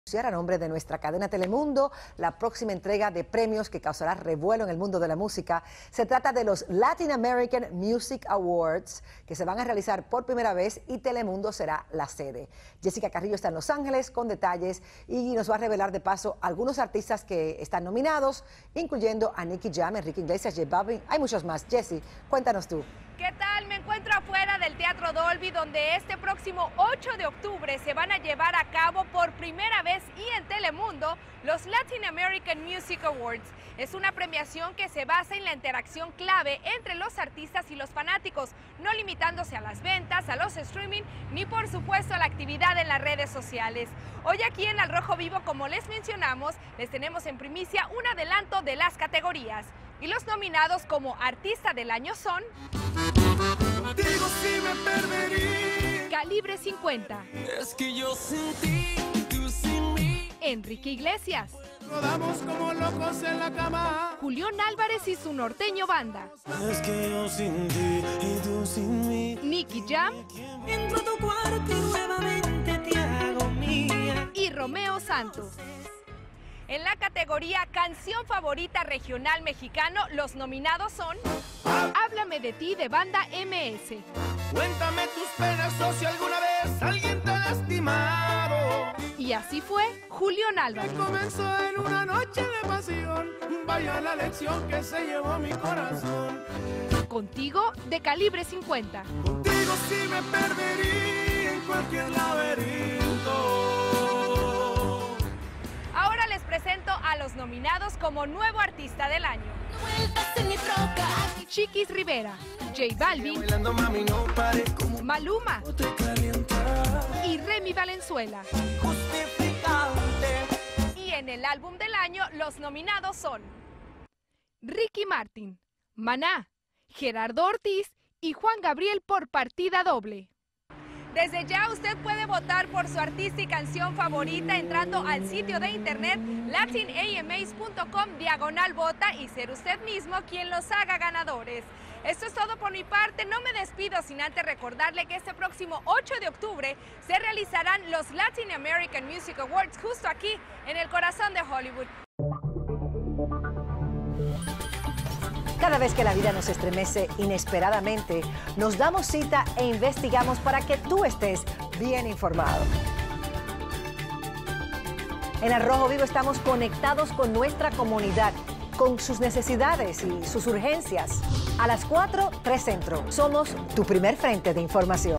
A nombre de nuestra cadena Telemundo, la próxima entrega de premios que causará revuelo en el mundo de la música. Se trata de los Latin American Music Awards, que se van a realizar por primera vez y Telemundo será la sede. Jessica Carrillo está en Los Ángeles con detalles y nos va a revelar de paso algunos artistas que están nominados, incluyendo a Nicky Jam, Enrique Iglesias, J Balvin. Hay muchos más. Jessie, cuéntanos tú. ¿Qué tal? Me encuentro afuera del Teatro Dolby, donde este próximo 8 de octubre se van a llevar a cabo por primera vez y en Telemundo los Latin American Music Awards. Es una premiación que se basa en la interacción clave entre los artistas y los fanáticos, no limitándose a las ventas, a los streaming, ni por supuesto a la actividad en las redes sociales. Hoy aquí en Al Rojo Vivo, como les mencionamos, les tenemos en primicia un adelanto de las categorías. Y los nominados como Artista del Año son... Digo si me perdería. Calibre 50. Es que yo sin ti, tú sin mí. Enrique Iglesias. Rodamos como locos en la cama. Julián Álvarez y su norteño banda. Es que yo sin ti y tú sin mí. Nicky Jam. Entro a tu cuarto y nuevamente te hago mía. Y Romeo Santos. En la categoría Canción Favorita Regional Mexicano, los nominados son Háblame de ti de Banda MS. Cuéntame tus penas o si alguna vez alguien te ha lastimado. Y así fue Julián Álvarez. Comenzó en una noche de pasión. Vaya la lección que se llevó mi corazón. Contigo de Calibre 50. Contigo sí me perdería en cualquier laberinto. Ahora les presento a los nominados como Nuevo Artista del Año. Chiquis Rivera, J Balvin, Maluma y Remy Valenzuela. Y en el Álbum del Año los nominados son Ricky Martin, Maná, Gerardo Ortiz y Juan Gabriel por partida doble. Desde ya usted puede votar por su artista y canción favorita entrando al sitio de internet latinamas.com/vota y ser usted mismo quien los haga ganadores. Esto es todo por mi parte, no me despido sin antes recordarle que este próximo 8 de octubre se realizarán los Latin American Music Awards justo aquí en el corazón de Hollywood. Cada vez que la vida nos estremece inesperadamente, nos damos cita e investigamos para que tú estés bien informado. En Al Rojo Vivo estamos conectados con nuestra comunidad, con sus necesidades y sus urgencias. A las 4, 3 Centro. Somos tu primer frente de información.